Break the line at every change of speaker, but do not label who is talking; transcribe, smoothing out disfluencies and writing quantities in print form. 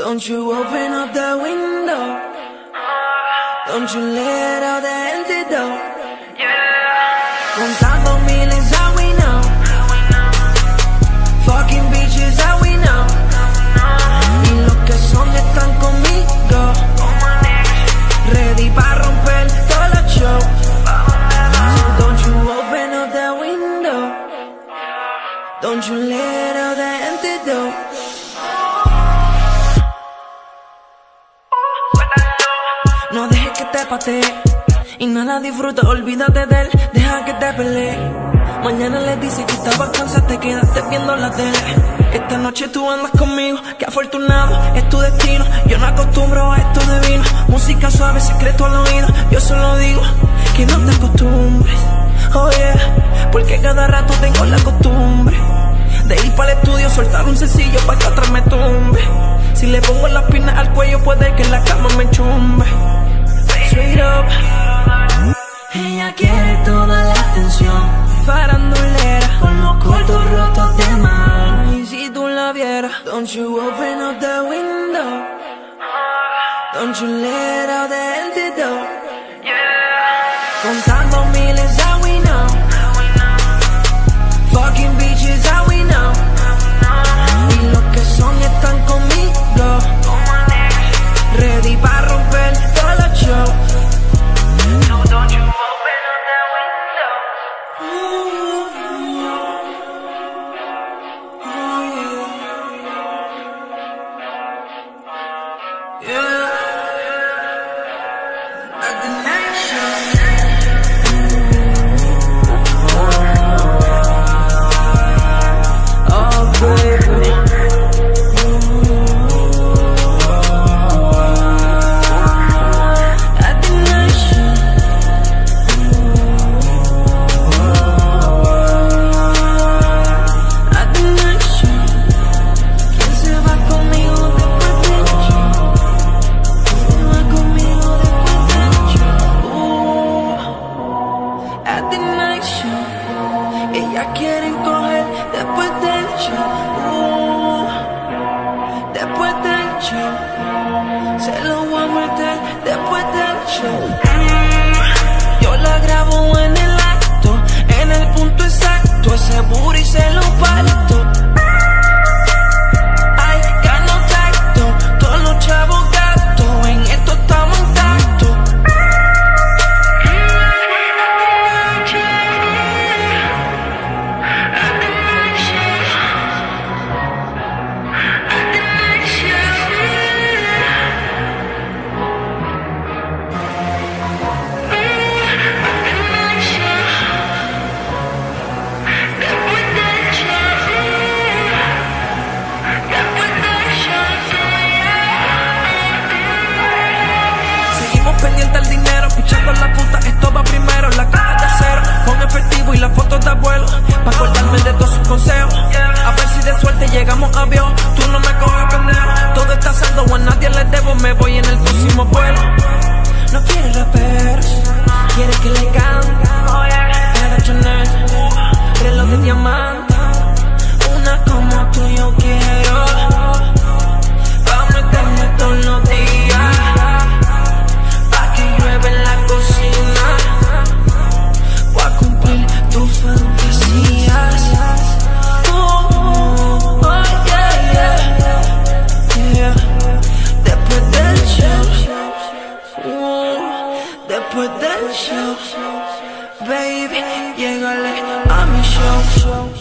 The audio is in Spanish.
Don't you open up the window. Don't you let out the antidote. Contando miles, how we know. Fucking bitches, how we know. Y los que son están conmigo. Ready para romper todos los shows. So don't you open up the window. Don't you let out the antidote. No dejes que te patee y nada disfruta, olvídate de él, deja que te pelee. Mañana le dices que estabas cansada, te quedaste viendo la tele. Esta noche tú andas conmigo, qué afortunado, es tu destino. Yo no acostumbro a esto de vino, música suave, secreto al oído. Yo solo digo que no te acostumbres, oh yeah, porque cada rato tengo la costumbre de ir para el estudio, soltar un sencillo para que atrás me tumbe. Si le pongo las piernas al cuello puede que en la cama me chumbe. Straight up. Ella quiere toda la atención, farandulera, con los cortos rotos de mar. Y si tú la vieras, don't you open up the window. Don't you let out the antidote. Contando miles, how we know. Fucking bitches, how we know. Y los que son están conmigo. Ready para romper todos los shows. No, don't you open up that window. Yeah. At the night show. Oh, baby. Ellas quieren coger después del show. Después del show. Se lo voy a meter después del show. Yo la grabo en el acto, en el punto exacto. Ese booty se lo parto. Ay, gano tacto. Todos los chavos gatos, en esto estamos intactos. Pendiente al dinero, pichando la puta, esto va primero. La caja de acero, con efectivo y las fotos de abuelo, pa' acordarme de todos sus consejos. A ver si de suerte llegamos a avión. Tú no me coges pendejo, todo está saldo, a nadie le debo. Me voy en el próximo vuelo. No quiere raperos, quiere que le cante. Cada Chanel, reloj de diamante. Una como tú yo quiero, pa' meterme todos los días. En la cocina voy a cumplir tus fantasías. Yeah, yeah, yeah. Después del show, después del show, baby, llégale a mi show.